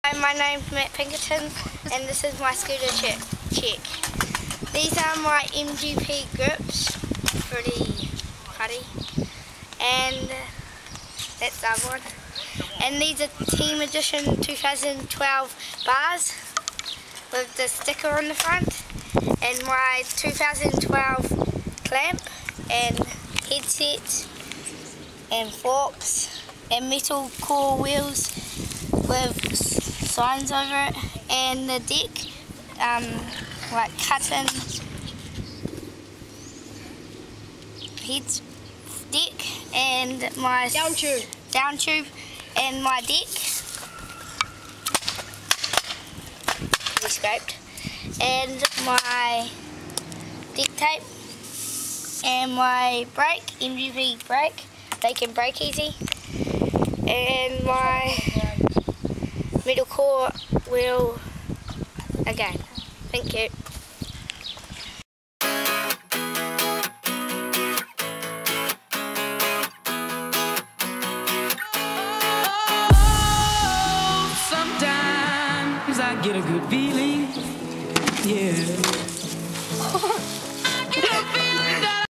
Hi, my name's Pinkerton and this is my scooter check. These are my MGP grips, pretty putty, and that's the other one. And these are Team Edition 2012 bars with the sticker on the front, and my 2012 clamp and headset and forks and metal core wheels with signs over it, and the deck, like cutting heads deck, and my down tube and my deck scraped, and my deck tape, and my brake, MGP brake, they can brake easy, and my metal core wheel again. Thank you. Sometimes I get a good feeling, yeah.